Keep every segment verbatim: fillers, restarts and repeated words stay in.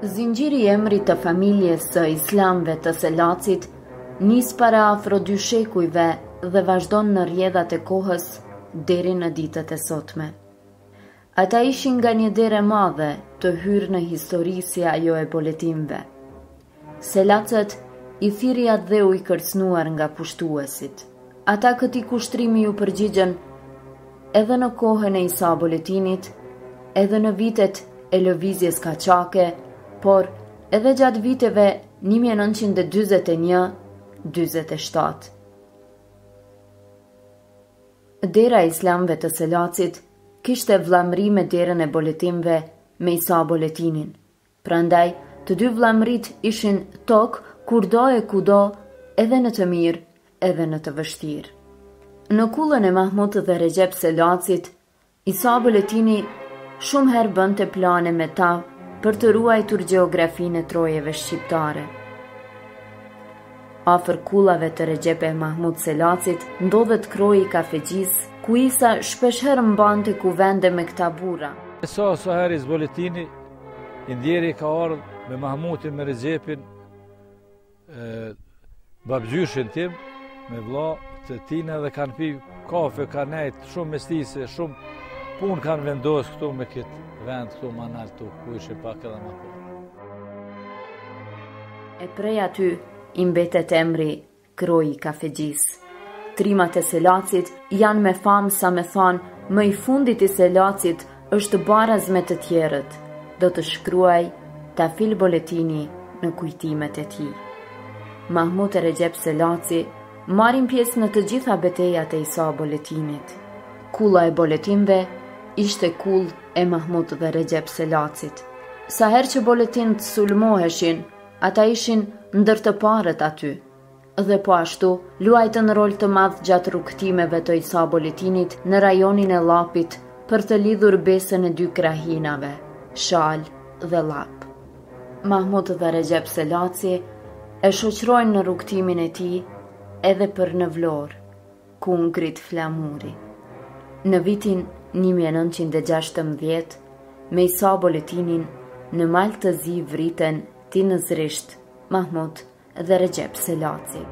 Zinxhiri i emrit të familjes së Islamëve të Selacit nis para afro dy shekujve dhe vazhdon në rrjedhat e kohës deri në ditët e sotme. Ata ishin nga një derë e madhe të hyrë në histori si ajo e boletimve. Selacët i thirrja dheu i kërcënuar nga pushtuesit. Ata këtij kushtrimi u përgjigjen edhe në kohën e Isa Boletinit, edhe në vitet e lëvizjes kaçake, por edhe gjatë viteve një mijë e nëntëqind e dyzet e një - dyzet e shtatë. Dera e Islamëve të Selacit kishte vllamëri me derën e boletimve me Isa Boletinin. Prandaj, të dy vllamërit ishin tokë kurdo e kudo, edhe në të mirë, edhe në të vështirë. Në kullën e Mahmut dhe Recep Selacit, Isa Boletini shumë herë bënte plane me ta për të ruajtur gjeografinë e trojeve shqiptare. Afër kullave të Recep e Mahmut Selacit ndodhet kroji i kafegjis, ku Isa shpeshherë mbante kuvende me këta burra. Sa sa herë Is Boletini i ndjeri ka ardhur me Mahmutin, me Recepin, babgjyshin tim, me vlla të tina dhe kanë pi kafe, kanë nejt, shumë mestise, shumë punë kanë vendos këtu me këtë vend këtu ma nalë tu, ku ishe pak edhe ma po. E prej aty i mbetet emri kroji kafegjis. Trimat e Selacit janë me famë sa me thanë, më i fundit i Selacit është baraz me të tjerët, do të shkruaj Tafil Boletini në kujtimet e tij. Mahmut e Recep Selaci marrin pjesë në të gjitha betejat e Isa Boletinit. Kulla e boletimve ishte kull e Mahmut dhe Recep Selacit. Sa herë që boletin të sulmoheshin, ata ishin ndër të parët aty. Dhe po ashtu, luajtën rol të madh gjatë rrugtimeve të Isa Boletinit në rajonin e Llapit për të lidhur besën e dy krahinave, Shal dhe Llap. Mahmut dhe Recep Selaci e shoqërojnë në rrugtimin e tij edhe për në Vlorë, ku ngrit flamuri. Në vitin një mijë e nëntëqind e gjashtëmbëdhjetë, me Isa Boletinin, në mal të zi vriten tinëzrisht Mahmut dhe Recep Selaci.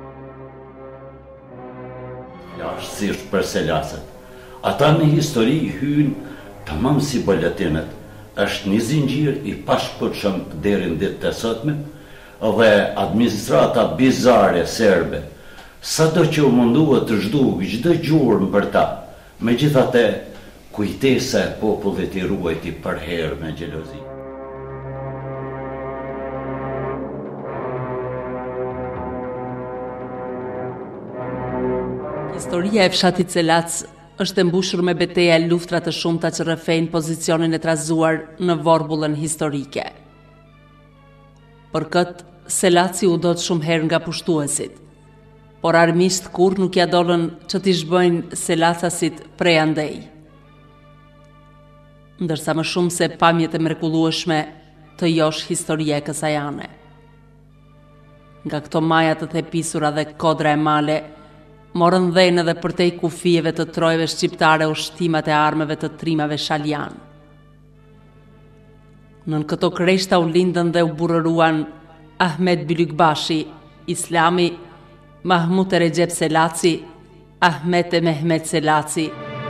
Lashtësisht për Selacët. Ata në histori hynë tamam si boletinët. Është një zinxhir i pashpërshëm deri në ditët e sotme, dhe administrata bizare serbe, sado që u mundua të zhduk çdo gjurmë për ta, megjithatë kujtesa e popullit i ruajti për herë me xhelozi. Historia e fshatit Selac është e mbushur me beteja e luftra të shumta që rrëfejnë pozicionin e trazuar në vorbullën historike. Për këtë, Selaci u dot shumë herë nga pushtuesit, por armisht kur nuk ja dolën që t'i zhbojnë Selacasit prej andej. Ndërsa më shumë se pamjet e mrekullueshme të josh historia e kësajane. Nga këto maja të thepisura dhe kodra e male, morën dhenë edhe përtej kufijeve të trojve shqiptare ushtimat e armëve të trimave shaljan. Nën këto kreshta u lindën dhe u burëruan Ahmet Bylykbashi, Islami, Mahmut e Recep Selaci, Ahmet e Mehmet Selaci,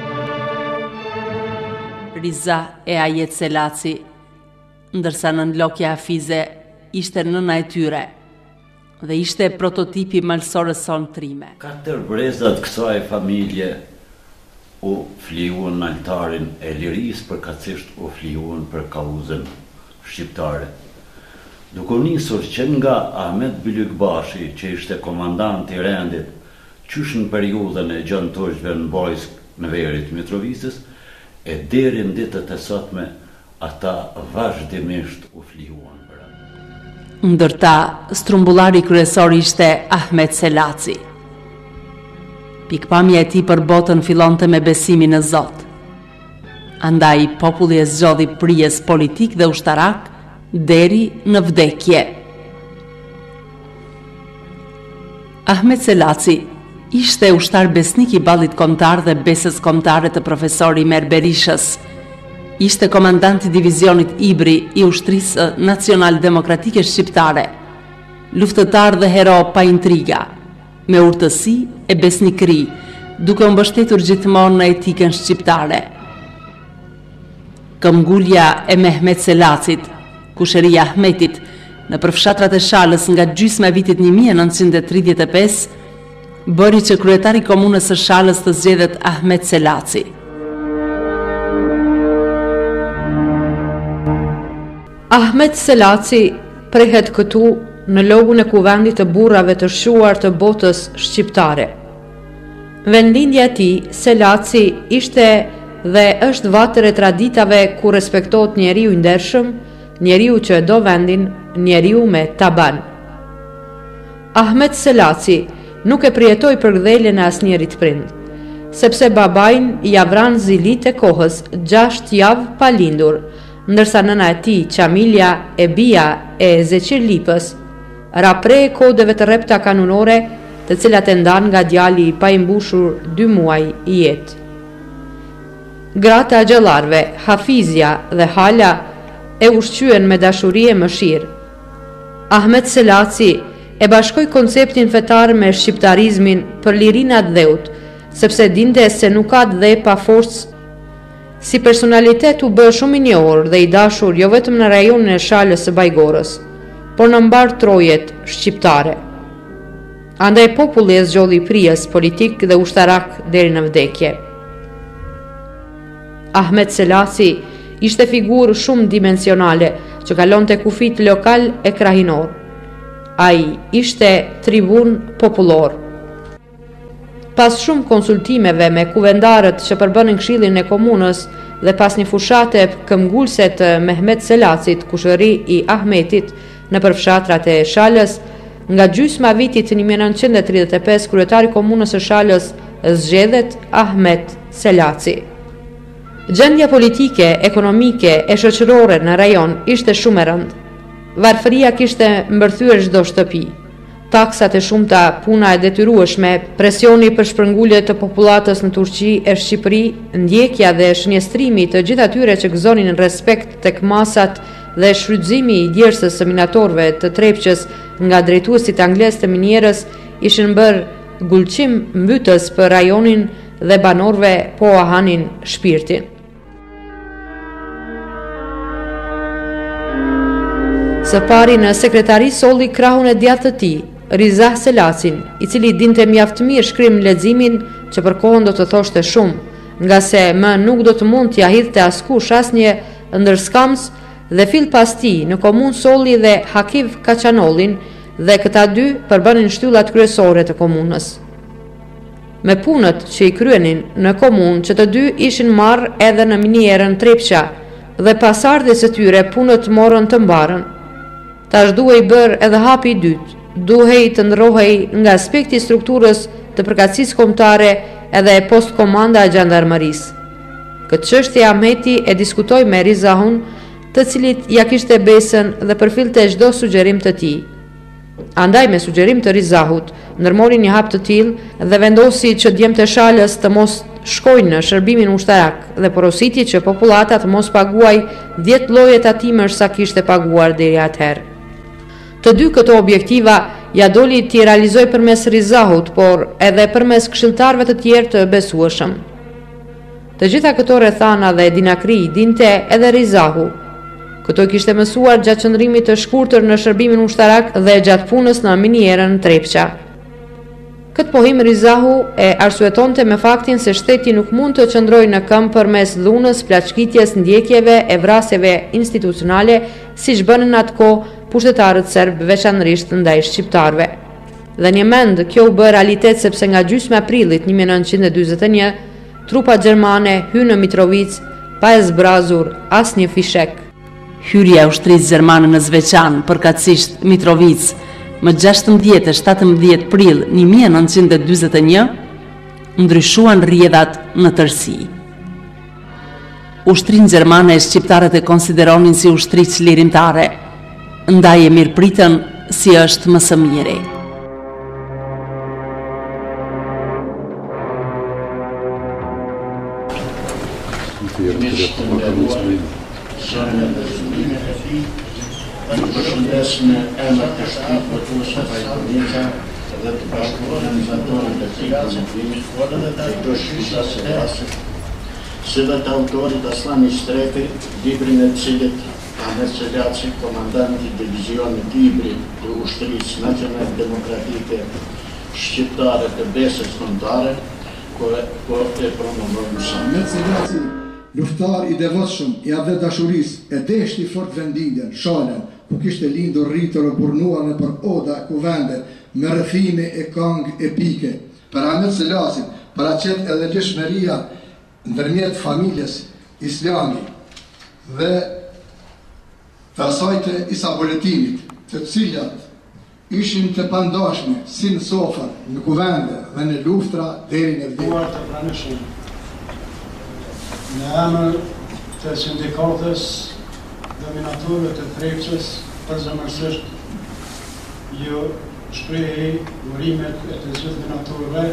Riza e Ajet Selaci, ndërsa nën Lokja Hafize ishte nëna e tyre dhe ishte prototipi malsorës son trime. Katër brezat kësaj familje u fliuan në altarin e lirisë, përkatësisht u fliuan për kauzën shqiptare. Duke nisur që nga Ahmet Bylykbashi, që ishte komandant i rendit, qysh në periudhën e gjëntoshve në Bojsk në verit Mitrovicës, e deri në ditët e sotme, ata vazhdimisht u fliuan për atë. Ndërta, strumbullari kryesor ishte Ahmet Selaci. Pikpamja e tij për botën fillonte me besimin në Zot. Andaj populli e zgjodhi prijes politik dhe ushtarak deri në vdekje. Ahmet Selaci ishte ushtar besnik i ballit kombëtar dhe besës kombëtare të profesori Mer Berishës, ishte komandanti divizionit Ibri i ushtrisë nacional demokratike shqiptare, luftëtar dhe hero pa intriga, me urtësi e besnikëri, duke u mbështetur gjithmonë në etikën shqiptare. Këmbgulja e Mehmet Selacit, kushëria Ahmetit, në përfshatrat e Shalës nga gjysma e vitit një mijë e nëntëqind e tridhjetë e pesë, bëri që kryetari i komunës së Shalës të zgjedhet Ahmet Selaci. Ahmet Selaci prehet këtu në logun e kuvendit të burrave të shuar të botës shqiptare. Vendlindja e tij, Selaci, ishte dhe është vatër e traditave ku respektohet njeriu i ndershëm, njeriu që e do vendin, njeriu me taban. Ahmet Selaci nuk e përjetoi përgdheljen e asnjërit prind, sepse babain ja vran zilit e kohës gjashtë javë pa lindur, ndërsa nëna e tij, Qamilja e bija e Zeqir Lipës, rapre kodeve të rrepta kanunore, të cilat e ndan nga djali pa i mbushur dy muaj i jetë. Grata e gjallarve, Hafizja dhe Hala, e ushqyen me dashuri e mëshirë. Ahmet Selaci e bashkoi konceptin fetar me shqiptarizmin për lirinë e dheut, sepse dinte se nuk ka dhe pa forcë. Si personalitet u bë shumë i njohur dhe i dashur jo vetëm në rajonin e Shalës së Bajgorës, por në mbar trojet shqiptare. Andaj populli e zgjodhi prijes politik dhe ushtarak deri në vdekje. Ahmet Selaci ishte figurë shumë dimensionale që kalonte kufit lokal e krahinor. Ai ishte tribun popullor. Pas shumë konsultimeve me kuvendarët që përbënin këshillin e komunës dhe pas një fushate këmbgulse të Mehmet Selacit, kushëri i Ahmetit, në përfshatrat e Shalës, nga gjysma vitit një mijë e nëntëqind e tridhjetë e pesë, kryetari i komunës së Shalës zgjedhet Ahmet Selaci. Gjendja politike, ekonomike e shoqërore në rajon ishte shumë e rëndë. Varfëria kishte mbërthyer çdo shtëpi. Taksat e shumta, puna e detyrueshme, presioni për shpërngulje të popullatës në Turqi e Shqipëri, ndjekja dhe shënjestrimi të gjithë atyre që gëzonin respekt tek masat dhe shfrytëzimi i djersës së minatorëve të Trepqës nga drejtuesit anglez të minierës ishin bërë gulqim mbytës për rajonin dhe banorëve po ahanin shpirtin. Së pari në sekretari solli krahun e djathtë të tij, Rizah Selacin, i cili dinte mjaft mirë shkrim leximin që për kohën do të thoshte shumë, nga se më nuk do të mund t'ja hidhte askush asnjë ndërskams, dhe fill pas tij në komunë solli dhe Hakiv Kaçanollin, dhe këta dy përbënin shtyllat kryesore të komunës. Me punët që i kryenin në komunë, që të dy ishin marrë edhe në minierën Trepqa, dhe pasardhjes së tyre punët morën të mbarën. Tash duhej bërë edhe hapi i dytë. Duhej të ndrohej nga aspekti i strukturës të përkatësisë kombëtare edhe e post komanda e gjandarmerisë. Këtë çështje Ahmeti e diskutoi me Rizahun, të cilit ja kishte besën dhe përfillte çdo sugjerim të tij. Andaj me sugjerim të Rizahut, ndërmori një hap të tillë dhe vendosi që djemtë e Shalës të mos shkojnë në shërbimin ushtarak dhe porositi që popullata të mos paguaj dhjetë lloje tatimësh sa kishte paguar deri atëherë. Të dy këto objektiva ja doli t'i realizoj përmes Rizahut, por edhe përmes këshilltarëve të tjerë të besueshëm. Të gjitha këto rrethana dhe dinakri dinte edhe Rizahu. Këto kishte mësuar gjatë qëndrimit të shkurtër në shërbimin ushtarak dhe gjatë punës në minierën Trepqa. Këtë pohim Rizahu e arsuetonte me faktin se shteti nuk mund të qëndrojë në këmbë përmes dhunës, plaçkitjes, ndjekjeve e vrasjeve institucionale, siç bënin atkohë pushtetarët serb, veçanërisht ndaj shqiptarëve. Dhe një mend kjo u bë realitet sepse nga gjysma e prillit një mijë e nëntëqind e dyzet e një, trupat gjermane hynë në Mitrovic pa e zbrazur asnjë fishek. Hyrja e ushtrisë gjermane në Zveçan, përkatësisht Mitrovic, më gjashtëmbëdhjetë e shtatëmbëdhjetë prill një mijë e nëntëqind e dyzet e një, ndryshuan rrjedhat në tërësi. Ushtrinë gjermane e shqiptarët e konsideronin si ushtri çlirimtare, ndaj e mirëpritën si është më së miri. Ishte me Zonë dhe zhvillimet e tij, ju përshëndes në emër të shtëpisë votuese Pajtonica dhe të bashkë organizatorët e këtij konventi, të dëshisa Selasi, si dhe të autorit Aslan Ishtrepi, librin e cilit Ahmet Selaci, komandanti i divizionit Libri të Ushtrisë Nacionale Demokratike Shqiptare të Besës Kombëtare, kur e promovoi sa. Ahmet Selaci, luftar i devotshëm, i avë dashurisë, e deshti fort vendindjen, shalën, ku kishte lindur, rritur e burnuar në për oda e kuvende, me rrëfime e kang epike. Për Ahmet Selacin, paraqet edhe lëshmëria ndërmjet familjes islami dhe të asajtë Isa Boletinit, të cilat ishin të pandashme si në sofër, në kuvende dhe në luftra deri në vdekje. Të pranishëm në emër të sindikatës dominatorëve të Trepçës, përzemërsisht ju shprehi urimet e të gjithë dominatorëve.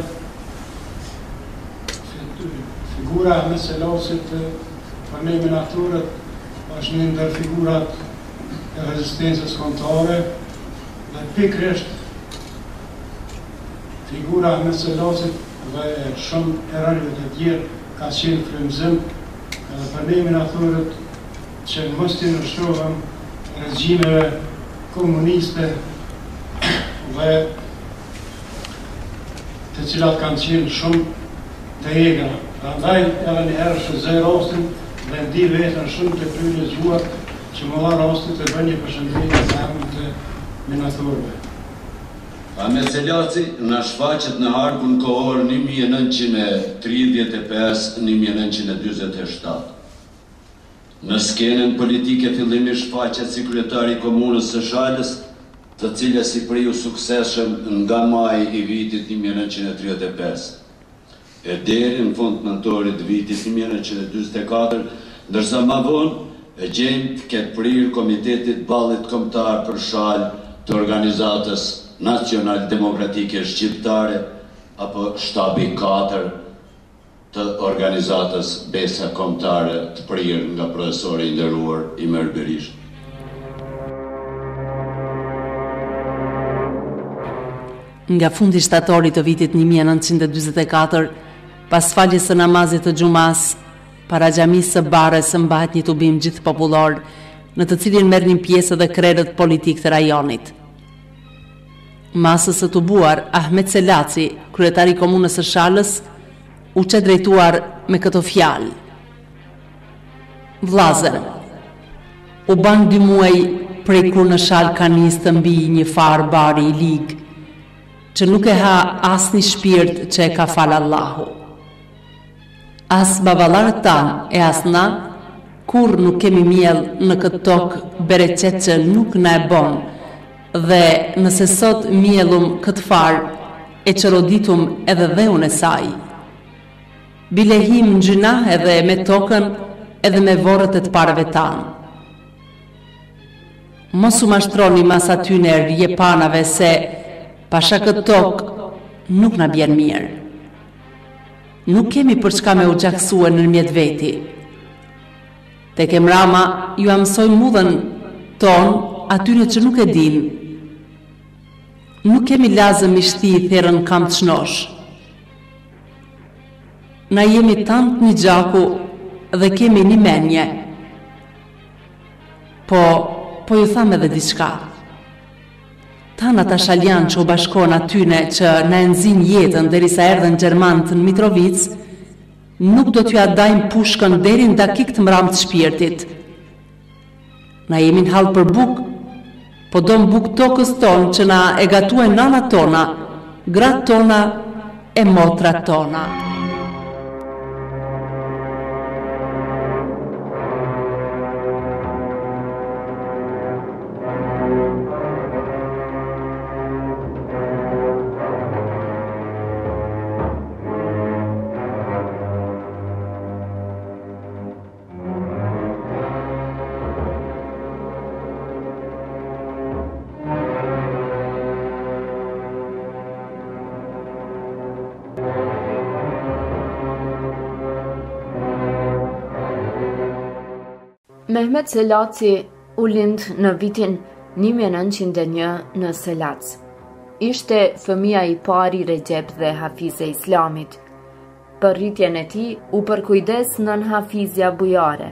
Figura e Ahmet Selacit për ne dominatorët është një ndër figurat e rezistencës kombëtare dhe pikërisht figura e Ahmet Selacit dhe shumë herojve të tjerë ka qenë frymëzim edhe për ne dominatorët që mos t'i nështrohen regjimeve komuniste dhe të cilat kanë qenë shumë të egra. Prandaj edhe një herë shëzoj rastin dhe ndi vetën shumë të privilegjuar që më dha rastin të bëj një përshëndetje në emër të dominatorëve. Ahmet Selaci na shfaqet në harkun kohor një mijë e nëntëqind e tridhjetë e pesë një mijë e nëntëqind e dyzet e shtatë. Në skenën politike fillimisht shfaqet si kryetari i komunës së Shalës, të cilës i priu suksesshëm nga maji i vitit një mijë e nëntëqind e tridhjetë e pesë. E deri në fund të nëntorit vitit një mijë e nëntëqind e dyzet e katër, ndërsa më vonë e gjejmë këtë prirë Komitetit Ballit Kombëtar për Shalë të Organizatës Nacional Demokratike Shqiptare, apo shtabi katër të Organizatës Besa Kombëtare të prirë nga profesori i nderuar Imer Berisha. Nga fundi shtatorit të vitit një mijë e nëntëqind e dyzet e katër, pas faljes së namazit të xumas, para xhamisë së Barës mbahet një tubim gjithë popullor, në të cilin merrnin pjesë edhe krerët politik të rajonit. Masës së tubuar, Ahmet Selaci, kryetari i komunës së Shalës, u çe drejtuar me këto fjalë: Vllazër, u ban dy muaj prej kur në Shalë ka nis të mbi një farë bari i ligë, që nuk e ha as një shpirt që e ka falë Allahu. As babalarët tanë e as na, kur nuk kemi miell në këtë tokë bereqet që nuk na e bon, dhe nëse sot miellum këtë farë, e që roditum edhe dhe unë e saj. Bilehim në gjyna edhe me tokën edhe me vorët e të pareve tanë. Mos u mashtroni mas atyne rje panave se pasha këtë tokë nuk na bjen mirë. Nuk kemi për çka me u gjaksue në mjet veti. Tek Emrama ju amësoj mudhen ton atyre që nuk e din. Nuk kemi lazëm i shti i therën kam të shnosh. Na jemi tant një gjaku dhe kemi një menje. Po, po ju tham edhe diçka. Tan ata shaljan që u bashkon atyne që në enzin jetën derisa erdhen Gjermanët në Mitrovic, nuk do t'ju adajmë pushkën deri në dakik të mram të shpirtit. Na jemi në halë për buk, po do në buk tokës tonë që na e gatuen nana tona, gratë tona e motra tona. Mehmet Selaci u lind në vitin një mijë e nëntëqind e një në Selac. Ishte fëmia i pari Recep dhe Hafize Islamit. Për rritjen e tij u përkujdes nën Hafizja bujare.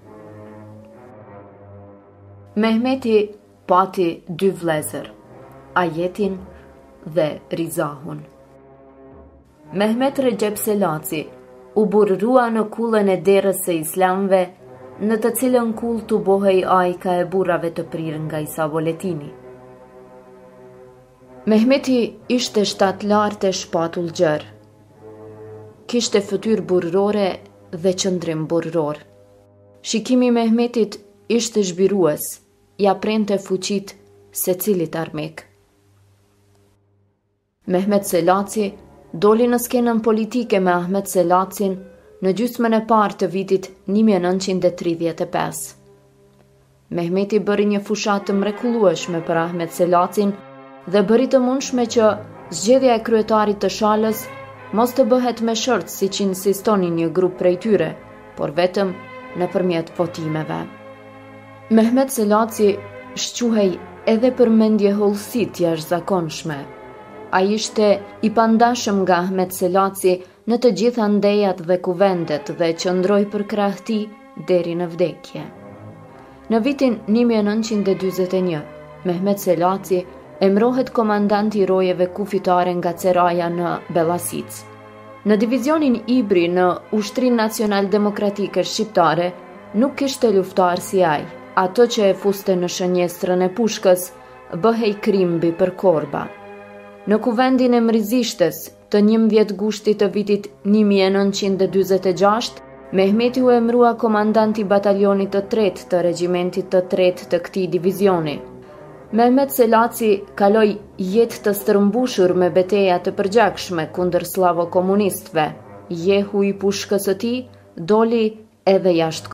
Mehmeti pati dy vëllezër, Ajetin dhe Rizahun. Mehmet Recep Selaci u burrua në kullën e derës së Islamëve, në të cilën kull të bohej ajka e burrave të prirë nga Isa Boletini. Mehmeti ishte shtatlar të shpatull gjër. Kishte fytyrë burrore dhe qëndrim burror. Shikimi i Mehmetit ishte zhbirues, ja prente fuqit secilit armik. Mehmet Selaci doli në skenën politike me Ahmet Selacin në gjysmën e parë të vitit një mijë e nëntëqind e tridhjetë e pesë. Mehmeti bëri një fushat të mrekullueshme për Ahmet Selacin dhe bëri të mundshme që zgjedhja e kryetarit të Shalës mos të bëhet me shërt siç insistoni një grup prej tyre, por vetëm nëpërmjet votimeve. Mehmet Selaci shquhej edhe për mendje hollësi të jashtëzakonshme. Ai ishte i pandashëm nga Ahmet Selaci në të gjitha ndejat dhe kuvendet dhe qëndroi për krah tij deri në vdekje. Në vitin një mijë e nëntëqind e dyzet e një, Mehmet Selaci emrohet komandant i rojeve kufitare nga Ceraja në Bellasic. Në divizionin Ibri në Ushtrinë Nacional Demokratike Shqiptare nuk kishte luftar si ai. Ato që e fuste në shënjestrën e pushkës bëhej krimbi për korba. Në kuvendin e Mrizishtes të njëmbëdhjetë gushtit të vitit një mijë e nëntëqind e dyzet e gjashtë, Mehmeti u emrua komandant i batalionit të tretë të regjimentit të tretë të këtij divizioni. Mehmet Selaci kaloi jetë të stërmbushur me betejë të përgjakshme kundër slavo-komunistëve. Jehu i pushkës së tij doli edhe jashtë